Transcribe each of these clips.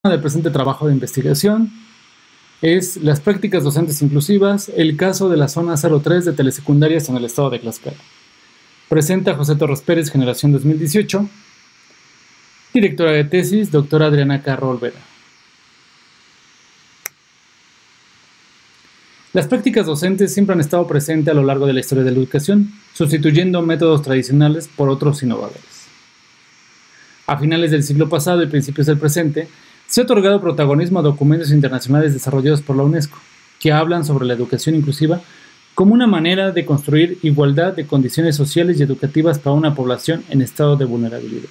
del presente trabajo de investigación es las prácticas docentes inclusivas, el caso de la zona 03 de telesecundarias en el estado de Tlaxcala. Presenta José Torres Pérez, generación 2018. Directora de tesis, doctora Adriana Carro Olvera. Las prácticas docentes siempre han estado presentes a lo largo de la historia de la educación, sustituyendo métodos tradicionales por otros innovadores. A finales del siglo pasado y principios del presente, se ha otorgado protagonismo a documentos internacionales desarrollados por la UNESCO, que hablan sobre la educación inclusiva como una manera de construir igualdad de condiciones sociales y educativas para una población en estado de vulnerabilidad.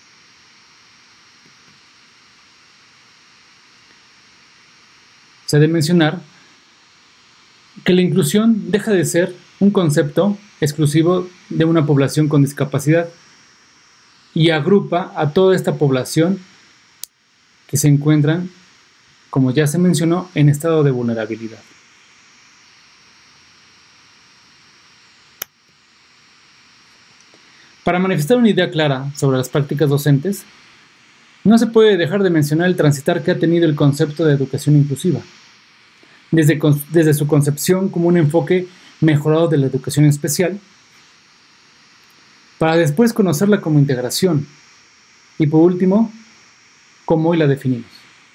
Se ha de mencionar que la inclusión deja de ser un concepto exclusivo de una población con discapacidad y agrupa a toda esta población que se encuentran, como ya se mencionó, en estado de vulnerabilidad. Para manifestar una idea clara sobre las prácticas docentes, no se puede dejar de mencionar el transitar que ha tenido el concepto de educación inclusiva, desde su concepción como un enfoque mejorado de la educación especial, para después conocerla como integración, y por último, como hoy la definimos.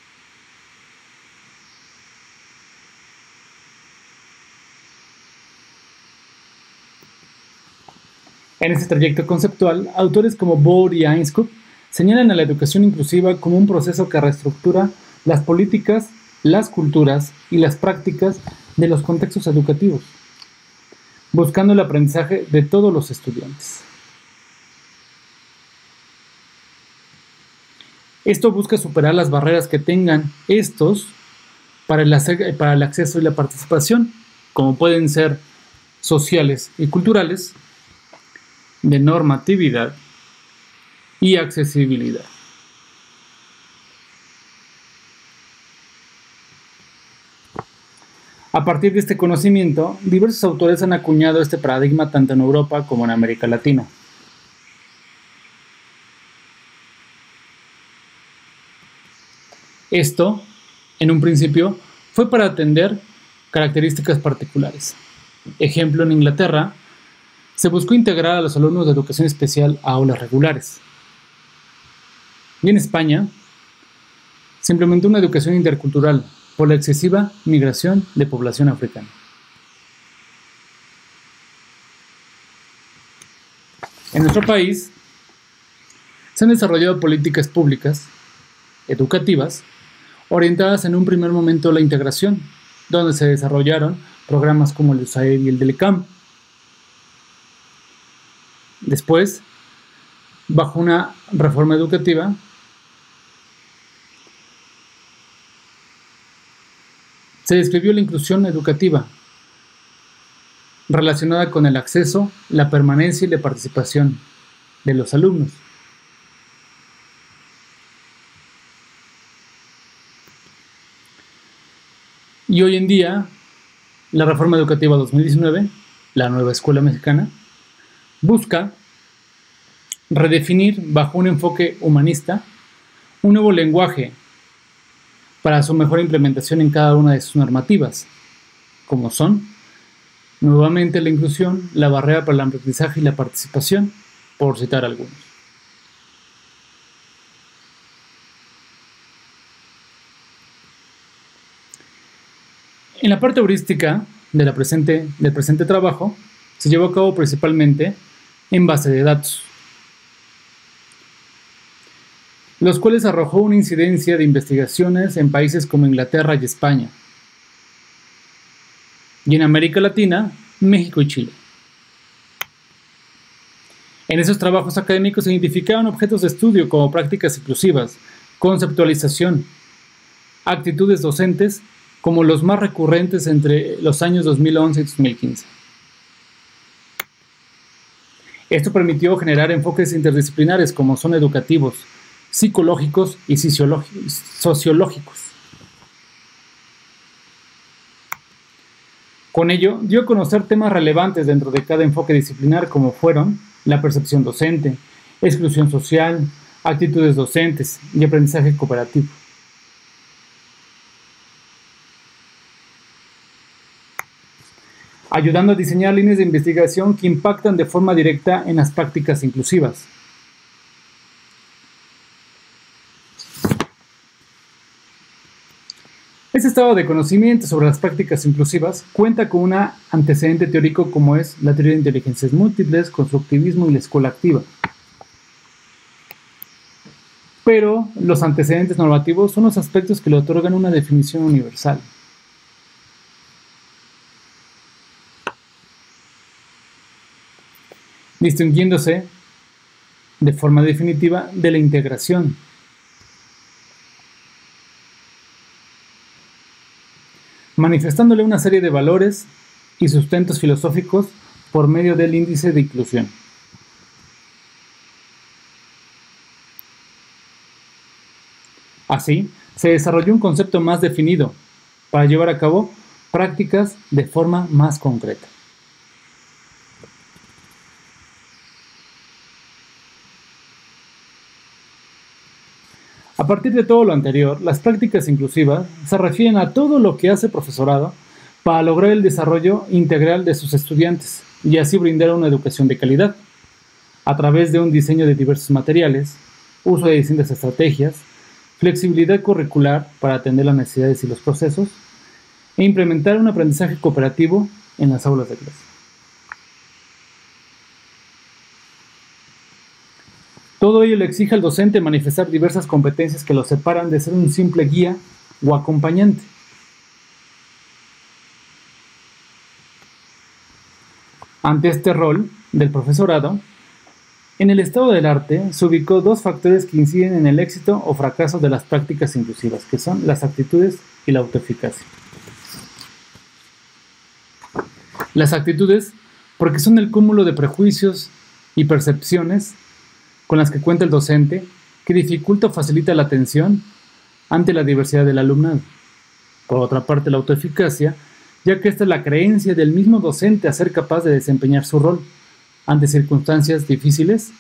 En este trayecto conceptual, autores como Bohr y Ainscoop señalan a la educación inclusiva como un proceso que reestructura las políticas, las culturas y las prácticas de los contextos educativos, buscando el aprendizaje de todos los estudiantes. Esto busca superar las barreras que tengan estos para el acceso y la participación, como pueden ser sociales y culturales, de normatividad y accesibilidad. A partir de este conocimiento, diversos autores han acuñado este paradigma tanto en Europa como en América Latina. Esto, en un principio, fue para atender características particulares. Ejemplo, en Inglaterra, se buscó integrar a los alumnos de educación especial a aulas regulares. Y en España, se implementó una educación intercultural por la excesiva migración de población africana. En nuestro país, se han desarrollado políticas públicas, educativas, orientadas en un primer momento a la integración, donde se desarrollaron programas como el USAID y el del ICAM. Después, bajo una reforma educativa, se describió la inclusión educativa relacionada con el acceso, la permanencia y la participación de los alumnos. Y hoy en día, la Reforma Educativa 2019, la nueva escuela mexicana, busca redefinir bajo un enfoque humanista un nuevo lenguaje para su mejor implementación en cada una de sus normativas, como son, nuevamente, la inclusión, la barrera para el aprendizaje y la participación, por citar algunos. En la parte heurística del presente trabajo, se llevó a cabo principalmente en base de datos, los cuales arrojó una incidencia de investigaciones en países como Inglaterra y España, y en América Latina, México y Chile. En esos trabajos académicos se identificaron objetos de estudio como prácticas inclusivas, conceptualización, actitudes docentes, como los más recurrentes entre los años 2011 y 2015. Esto permitió generar enfoques interdisciplinares como son educativos, psicológicos y sociológicos. Con ello, dio a conocer temas relevantes dentro de cada enfoque disciplinar como fueron la percepción docente, exclusión social, actitudes docentes y aprendizaje cooperativo. ayudando a diseñar líneas de investigación que impactan de forma directa en las prácticas inclusivas. Este estado de conocimiento sobre las prácticas inclusivas cuenta con un antecedente teórico como es la teoría de inteligencias múltiples, constructivismo y la escuela activa. Pero los antecedentes normativos son los aspectos que le otorgan una definición universal. Distinguiéndose de forma definitiva de la integración. Manifestándole una serie de valores y sustentos filosóficos por medio del índice de inclusión. Así, se desarrolló un concepto más definido para llevar a cabo prácticas de forma más concreta. A partir de todo lo anterior, las prácticas inclusivas se refieren a todo lo que hace el profesorado para lograr el desarrollo integral de sus estudiantes y así brindar una educación de calidad, a través de un diseño de diversos materiales, uso de distintas estrategias, flexibilidad curricular para atender las necesidades y los procesos, e implementar un aprendizaje cooperativo en las aulas de clase. Todo ello le exige al docente manifestar diversas competencias que lo separan de ser un simple guía o acompañante. Ante este rol del profesorado, en el estado del arte se ubicó dos factores que inciden en el éxito o fracaso de las prácticas inclusivas, que son las actitudes y la autoeficacia. Las actitudes, porque son el cúmulo de prejuicios y percepciones con las que cuenta el docente, que dificulta o facilita la atención ante la diversidad del alumnado. Por otra parte, la autoeficacia, ya que esta es la creencia del mismo docente a ser capaz de desempeñar su rol ante circunstancias difíciles,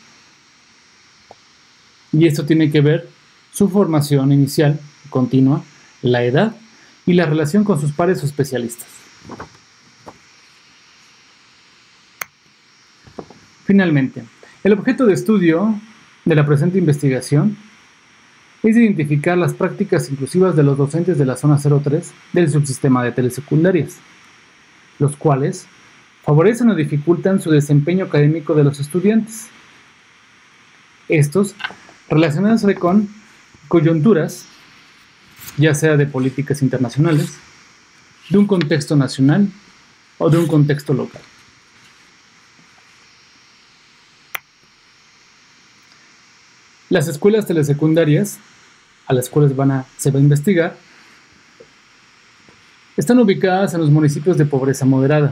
y esto tiene que ver su formación inicial, continua, la edad y la relación con sus pares o especialistas. Finalmente, el objeto de estudio de la presente investigación es identificar las prácticas inclusivas de los docentes de la zona 03 del subsistema de telesecundarias, los cuales favorecen o dificultan su desempeño académico de los estudiantes. Estos relacionados con coyunturas, ya sea de políticas internacionales, de un contexto nacional o de un contexto local. Las escuelas telesecundarias, a las cuales se va a investigar, están ubicadas en los municipios de pobreza moderada,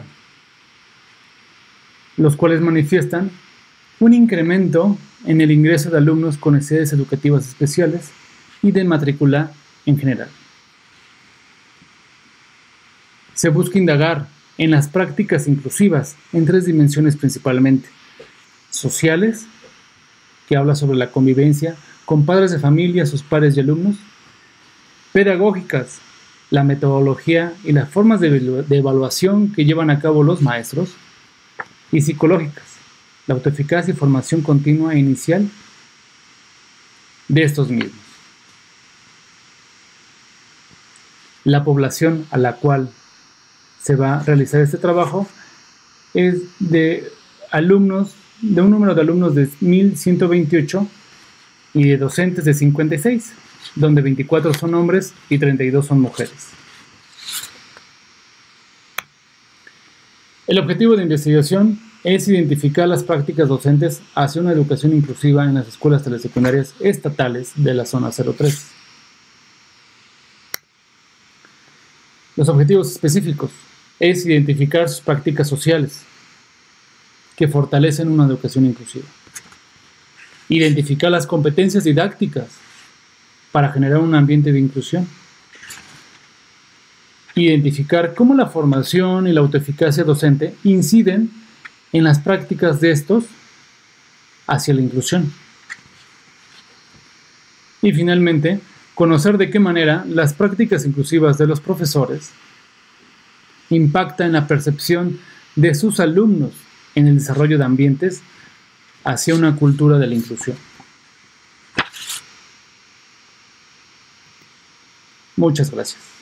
los cuales manifiestan un incremento en el ingreso de alumnos con necesidades educativas especiales y de matrícula en general. Se busca indagar en las prácticas inclusivas en tres dimensiones principalmente: sociales, que habla sobre la convivencia con padres de familia, sus pares y alumnos; pedagógicas, la metodología y las formas de evaluación que llevan a cabo los maestros; y psicológicas, la autoeficacia y formación continua e inicial de estos mismos. La población a la cual se va a realizar este trabajo es de un número de alumnos de 1.128 y de docentes de 56, donde 24 son hombres y 32 son mujeres. El objetivo de investigación es identificar las prácticas docentes hacia una educación inclusiva en las escuelas telesecundarias estatales de la zona 03. Los objetivos específicos es identificar sus prácticas sociales que fortalecen una educación inclusiva. Identificar las competencias didácticas para generar un ambiente de inclusión. Identificar cómo la formación y la autoeficacia docente inciden en las prácticas de estos hacia la inclusión. Y finalmente, conocer de qué manera las prácticas inclusivas de los profesores impactan en la percepción de sus alumnos en el desarrollo de ambientes hacia una cultura de la inclusión. Muchas gracias.